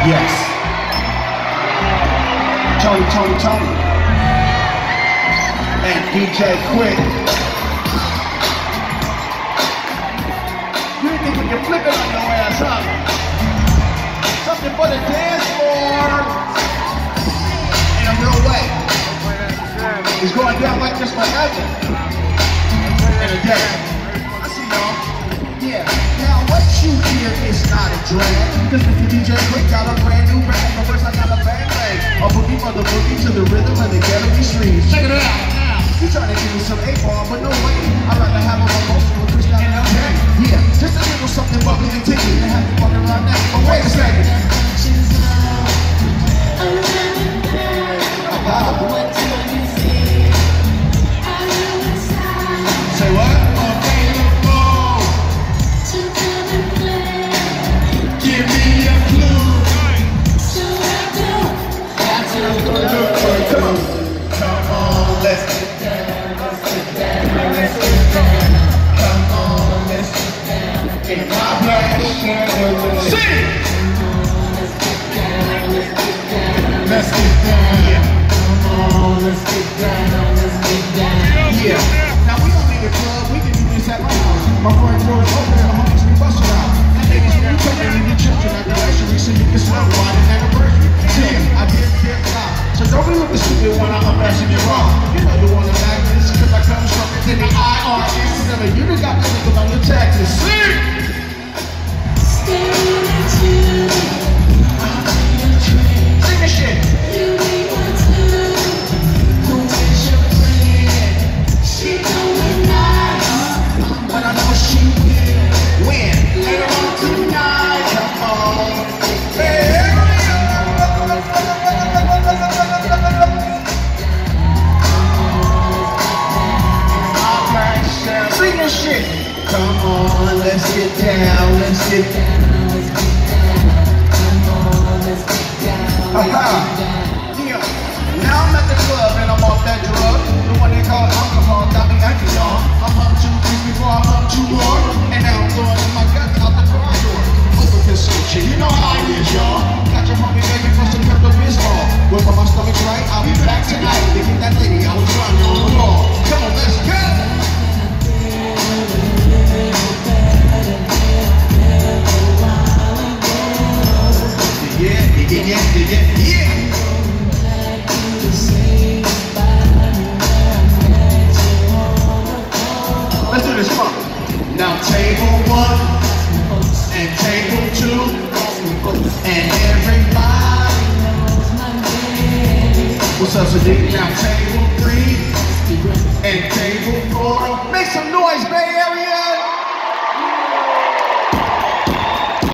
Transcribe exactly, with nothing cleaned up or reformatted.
Yes. Tony, Tony, Tony. And D J Quik. You didn't think we could flip it on your ass, huh? Something for the dance floor. In a real way. It's going down like this forever. In a day. I see y'all. Yeah. Now what you hear is not a drag. Cause Mister D J Quik got a brand new bang. The first I got a bang bang. A boogie for the boogie to the rhythm of the ghetto streets. Check it out now. You trying to give me some eight-ball, but no way. I'd rather have a emotion with Chris down in L A. Yeah, just a little something bubbly and ticky. And have you walking around now. But wait a second. Say what? Available to come and play. Give me a clue. So I don't have to look. Come on. Come on, let's get down. Let's get down. Let's get down. Come on, let's get down. In my black shirt. Sing! Let's get down. Let's get down. Let's get down. Yeah. Come on, let's get down. Let's get down. Yeah. Now we don't need a club. We can do this at my house. My front door is open and the homies we bust it out. And ladies, when you come in and your children at the luxury, so you can smell wine and anniversary. Yeah, I did dip top. So don't be looking stupid when I'm messing you wrong. You know you wanna act this cause I come stronger than the I R S. Whatever you done got to look on your taxes. Sing! Staring at you. Sing this shit. You need one too. Who is your friend? She told me not. But I know she will win. Later on tonight. Come on. Hey. Sing this shit. Come on, let's get down, let's get down, let's get down. Come on, let's get down. Uh-huh. Yeah. Now I'm at the club and I'm off that drug. The one they call alcohol got me acting y'all. I'm hung two things before I hung two more. And now I'm going in my guts out the car door. Overconsumption, you know how it is, y'all. Got your homie begging for some Pepto Bismol. Well, when my stomach's right, I'll be back tonight. To get that lady I was running on the wall. Come on, let's go. Yeah, yeah, yeah, yeah, yeah. Let's do this fun. Now table one and table two and everybody knows my name. What's up, Sadiq? Now table three and table four.